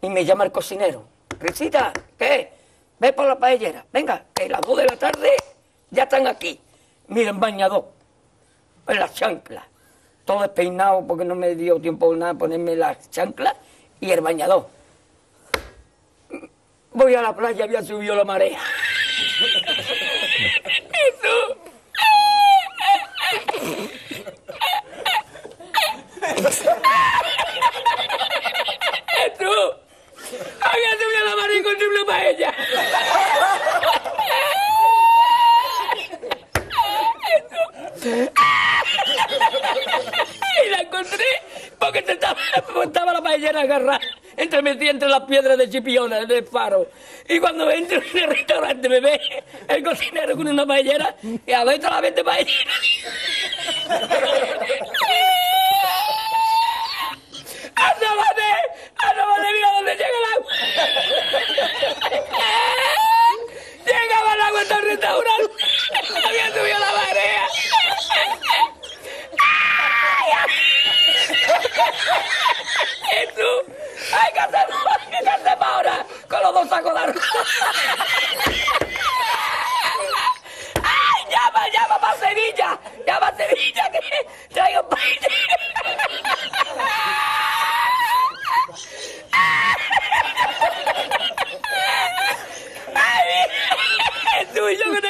Y me llama el cocinero. Risita, ¿qué? Ve por la paellera. Venga, que las 2 de la tarde ya están aquí. Miren, bañador. En las chanclas. Todo despeinado porque no me dio tiempo nada ponerme las chanclas y el bañador. Voy a la playa, había subido la marea. Jesús. Jesús. Había subido la marea y encontré una paella. Y la encontré porque estaba la paellera agarrada metida entre las piedras de Chipiona, del faro. Y cuando entro en el restaurante me ve el cocinero con una paellera y a ver la vende paellera. ¡Asómate! ¡Mira dónde llega el agua! Llegaba el agua hasta el restaurante. Había subido la marea. ¡Jesús! ¡Hay que hacer ahora! Con los 2 sacos de arroz. ¡Ay! ¡Llama para Sevilla! ¡Llama a Sevilla que traigo paella! ¡Ay! ¡Jesús! Yo que